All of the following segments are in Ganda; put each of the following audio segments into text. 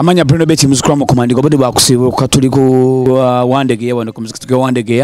amanya Bruno Beti muzikura mu kumandigo bodi bakusibulukuka tuli ku Wandegeya wano ku muzikiti gwa Wandegeya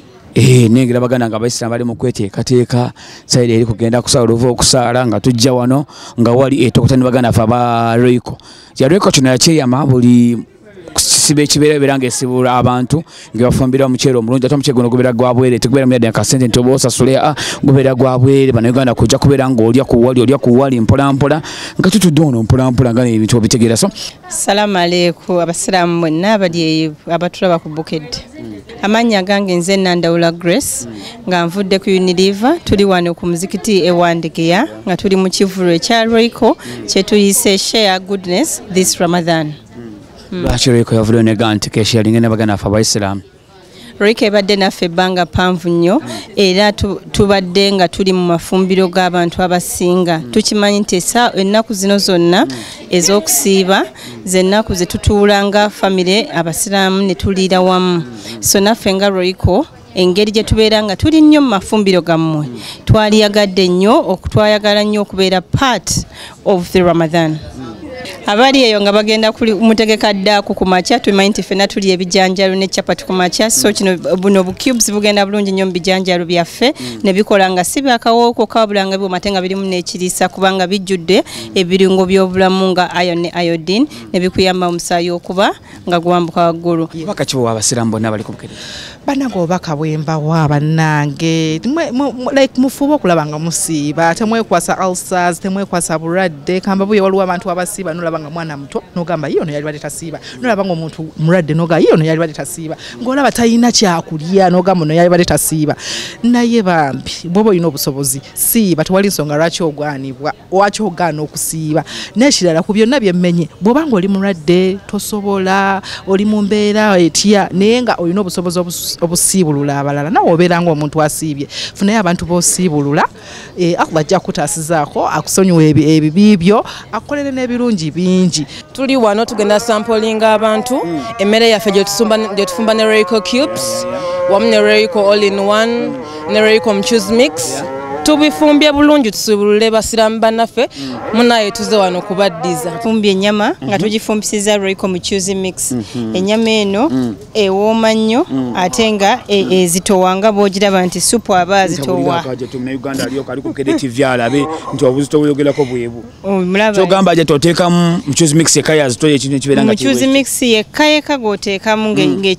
nengira bagana nga Abasiraamu bali mu kweteekateeka sayidi eri kugenda kusala oluva okusala nga tujja wano nga wali etokotani bagana fa ba Royco ya Royco kino yakyeyama buli sibe kibeera biranga esibula abantu ngebafumbira omuceero omulungi ate omuceero guno gubeera gwa bwere tegubeera mu yadde akasente nti oba osasule gubeera gwa bwere bano Uganda kujja kubeera ng'olya ku wali mpola mpola nga tutudde ono mpola mpola nga n'ebintu obitegeera. So Salamu alaikum Abasiraamu mwenna abali abatulaba ku Bukedde. Amanya gange nze Nandawula Grace nga nvudde ku Unilever tuli wano ku muzikiti e Wandegeya nga tuli mu kivulo ekya Royco kye tuyise Share Goodness this Ramadan. Lwaki Royco yavuleyo ne ganti kesharinga ne bagana afa Abasiraamu? Royco ebadde naffe ebbanga ppanvu nnyo era tubadde nga tuli mu mafumbiro g'abantu abasinga. Tukimanyi nti ennaku zino zonna ez'okusiiba z'ennaku ze tutuulanga famire Abasiraamu ne tuliira wamu. So naffe nga Royco engeri gye tubeera nga tuli nnyo mu mafumbiro gammwe twaliyagadde nnyo twayagala nnyo okubeera part of the Ramadan. Abali eyo nga bagenda kuli mutegeka ddaku ku makya tumanyi nti ffenna tuli ebijanjalo ne chapati ku makya so kino buno bu cubes bugenda bulungi nnyo mu bijanjalo byaffe ne bikola nga si byakawooko kabulanga byo matenga birimu n'ekiriisa kubanga bijjudde ebirungo by'obulamu nga iron ne iodine ne bikuyamba omusaayi okuba nga gwambuka waggulu. Baka kiwa Abasiraamu bonna bali ku Bukedde banago bakabwemba wa bannange like mufuba okulaba nga musiiba temwekwasa ulcers temwekwasa bulwadde kamba buye waliwo abantu abasiiba nolaba nga mwana muto nogamba yiyo no yali bali tasiiba nolaba nga omuntu mulwadde noga yiyo no yali bali tasiiba ngolaba tayina kyakulya nogamba no yali bali tasiiba naye bambi bobo yino obusobozi siiba tewali nsonga lwaki ogwanibwa waki ogaana okusiiba n'ekirala ku byonna byemmenye bw'obanga oli mulwadde tosobola oli mu mbeera etya naye nga olina obusobozi obusiibulula abalala nawe obeera ng'omuntu asiibye funayo abantu b'osiibulula Allah ajja kutaasizaako akusonyiwa ebibibyo akukolere n'ebirungi bingi. Tuli wano tugenda samplinga abantu emmere yaffe gye tufumba ne Royco cubes wamu ne Royco all-in-one ne Royco mchuzi mix tubifumbye bulungi tusibulule Basiraamu bannaffe munaye tuze wano kubaddiza. Fumbye ennyama nga tugifumbisiza Royco mchuzi mix. Ennyama eno ewooma nnyo ate nga ezitowanga bw'ogiraba nti supu aba azitowa. Uganda aliyo kali ku Bukedde TV alabe nti obuzito buyogerako bwebu. Kyogamba aje toteekamu mchuzi mix ekaya azitoye ekintu ekibeera nga mchuzi mix ekayeka goteekamu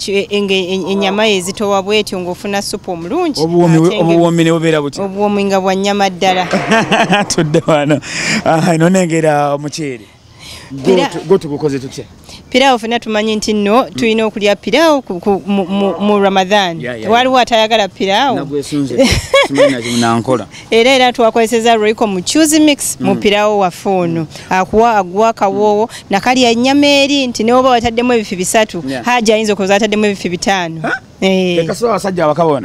ennyama ezitowa bwetyo ng'ofuna supu omulungi. Obuwoomi ne bubeera buti. Obuwoomi nga bwa nnyama ddala. Tudde wano. Ino nengera omuceere. Tugukoze tutya? Pirao fena tumanyi nti nno tulina okulya pirao mu Ramadan. Waliwo atayagala pirao. Nagwesunze. Simanya nankola. Era twakozesa Royco mchuzi mix mu pirao waffe ono. Agwa kawoowo nakali ennyama eri nti n'oba wataddemu ebifi bisatu haja ayinza okuza ataddemu ebifi bitano. Kaswa abasajja abakabona.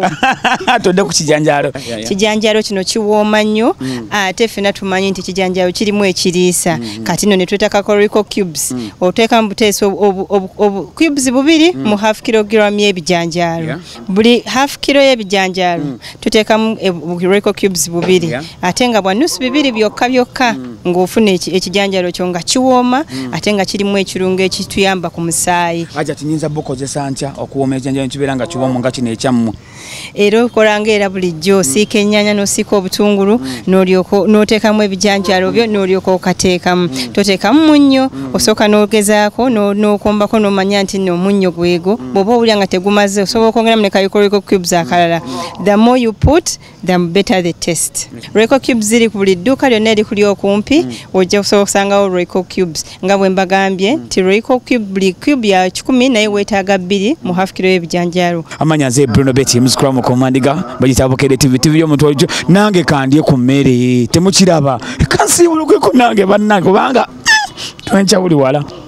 Tudde ku kijanjalo. Kijanjalo kino kiwooma nnyo ate ffenna tumanyi nti kijanjalo kirimu ekiriisa. Kati nno ne twetakako Royco cubes. Oteeka mu buteeso cubes bubiri mu half kilogram y'ebijanjalo. Buli half kilo y'ebijanjalo tuteekamu Royco cubes bubiri. Ate nga bwa nusu bibiri byokka byokka ng'ofuna ekijanjalo kyo nga kiwooma ate nga kirimu ekirungo ekituyamba ku musaayi. Aja tinyinza bukozesa ntya okuwooma ekijanjalo nkibeera nga kiwooma nga kino ekyammwe? Era okolanga era bulijjo osiika ennyaanya n'osiika obutungulu n'oteekamu ebijanjalo byo n'olyoka okateekamu. Toteekamu munnyo osooka n'ogezaako n'okombako n'omanya nti nno omunnyo gwego bw'oba owulira nga tegumaze osobola okwongeramu ne Royco cubes akalala. The more you put the better the taste. Royco cubes ziri ku buli dduuka lyonna erikuli okumpi ojja kusobola okusangawo Royco cubes nga bwe mbagambye nti Royco cube buli cube ya 10 naye weetaaga 2 mu half kilo y'ebijanjalo. Amanya nze Bruno Beti muzikura mu kumandiga bagita Bukedde TV y'omuntu ojo nange kandye ku mmere temukiraba kansiibulukuka nange bannange kubanga twenca buli wala.